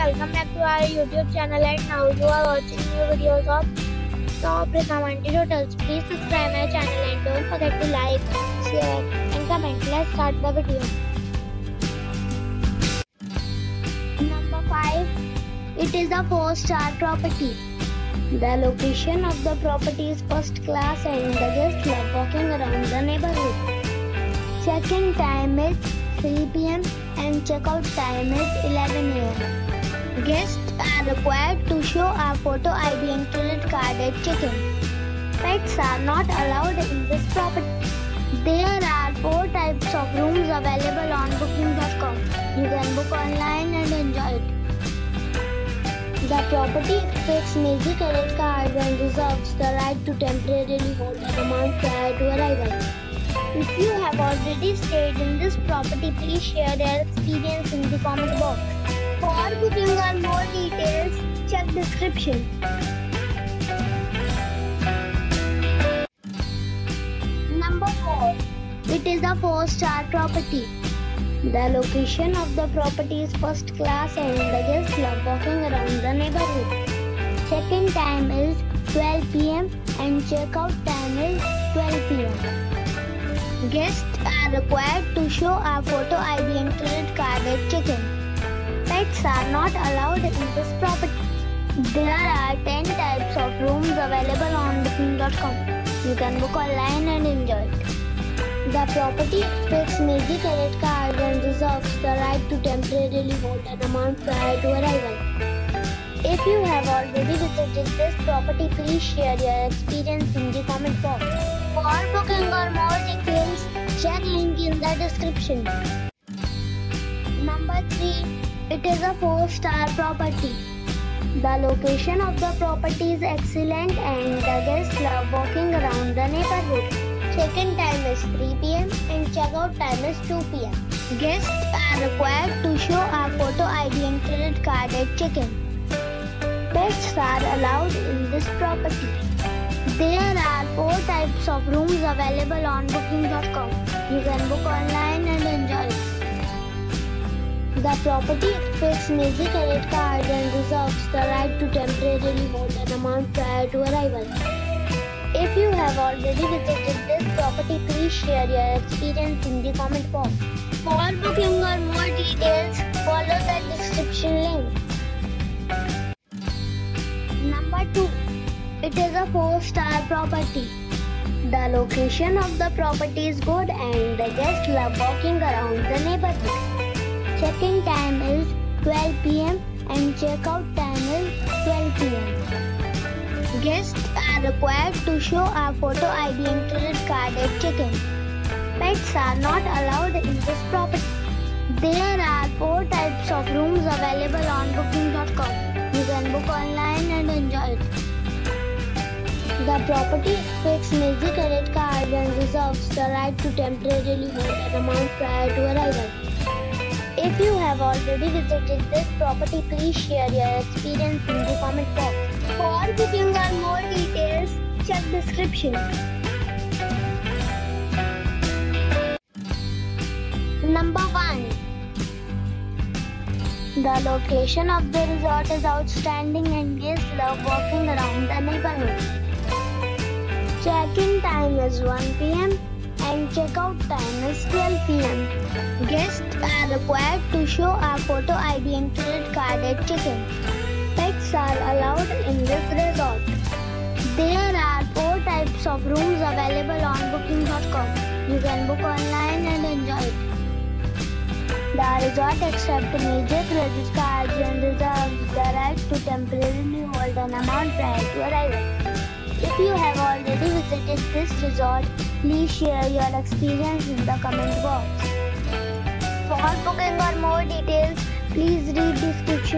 welcome back to our YouTube channel, and now you are watching new videos of top recommended hotels. Please subscribe my channel and don't forget to like, share and comment. Let's start the video. Number 5. It is a 4-star property. The location of the property is first class and the guests love walking around the neighborhood. Check-in time is 3 p.m. and check-out time is 11 a.m. Guests are required to show a photo ID and credit card at check-in. Pets are not allowed in this property. There are 4 types of rooms available on booking.com. You can book online and enjoy it. The property expects major credit cards and reserves the right to temporarily hold an amount prior to arrival. If you have already stayed in this property, please share your experience in the comment box. For booking or more details, check description. Number 4. It is a 4-star property. The location of the property is first class and the guests love walking around the neighborhood. Check-in time is 12 p.m. and check-out time is 12 p.m. Guests are required to show a photo ID and credit card at check-in. Pets are not allowed in this property. There are 10 types of rooms available on booking.com. You can book online and enjoy it. The property expects major credit cards and reserves the right to temporarily hold an amount prior to arrival. If you have already visited this property, please share your experience in the comment box. For booking or more details, check link in the description. Number 3. It is a 4-star property. The location of the property is excellent and the guests love walking around the neighborhood. Check-in time is 3 p.m. and check-out time is 2 p.m. Guests are required to show a photo ID and credit card at check-in. Pets are allowed in this property. There are 4 types of rooms available on booking.com. You can book online and enjoy it. The property expects major credit cards and reserves the right to temporarily hold an amount prior to arrival. If you have already visited this property, please share your experience in the comment box. For booking or more details, follow the description link. Number 2. It is a 4-star property. The location of the property is good and the guests love walking around the neighborhood. Check-in time is 12 p.m. and check-out time is 12 p.m. Guests are required to show a photo ID and credit card at check-in. Pets are not allowed in this property. There are 4 types of rooms available on booking.com. You can book online and enjoy it. The property expects major credit cards and reserves the right to temporarily hold an amount prior to arrival. If you have already visited this property, please share your experience in the comment box. For booking or more details, check description. Number 1. The location of the resort is outstanding and guests love walking around the neighborhood. Check-in time is 1 p.m. and check-out time is 12 p.m. Guests are required to show a photo ID and credit card at check-in. Pets are allowed in this resort. There are 4 types of rooms available on booking.com. You can book online and enjoy it. The resort accepts major credit cards and reserves the right to temporarily hold an amount prior to arrival. If you have already visited this resort, please share your experience in the comment box. For booking or more details, please read description.